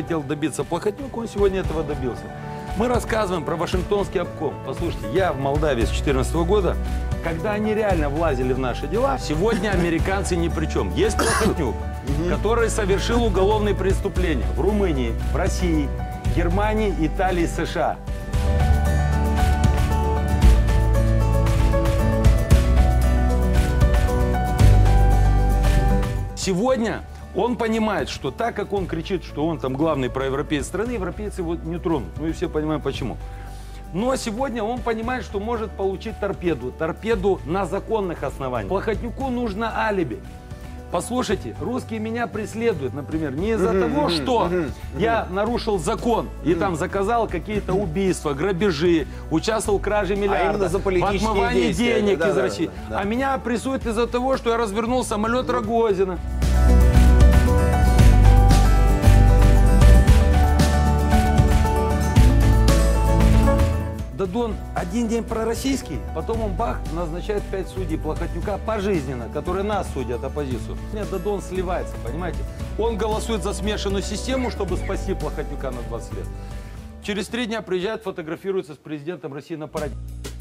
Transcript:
хотел добиться Плохотнюк, он сегодня этого добился. Мы рассказываем про Вашингтонский обком. Послушайте, я в Молдавии с 2014 года, когда они реально влазили в наши дела, сегодня американцы ни при чем. Есть Плохотнюк, который совершил уголовные преступления в Румынии, в России, Германии, Италии, США. Сегодня он понимает, что так как он кричит, что он там главный проевропеец страны, европейцы его не тронут. Мы все понимаем почему. Но сегодня он понимает, что может получить торпеду на законных основаниях. Плохотнюку нужно алиби. Послушайте, русские меня преследуют, например, не из-за того, что я нарушил закон и там заказал какие-то убийства, грабежи, участвовал в краже миллиардов, в отмывании денег из России. А меня прессуют из-за того, что я развернул самолет Рогозина. Дадон один день пророссийский, потом он бах, назначает 5 судей Плохотнюка пожизненно, которые нас судят, оппозицию. Нет, Дадон сливается, понимаете? Он голосует за смешанную систему, чтобы спасти Плохотнюка на 20 лет. Через 3 дня приезжает, фотографируется с президентом России на параде.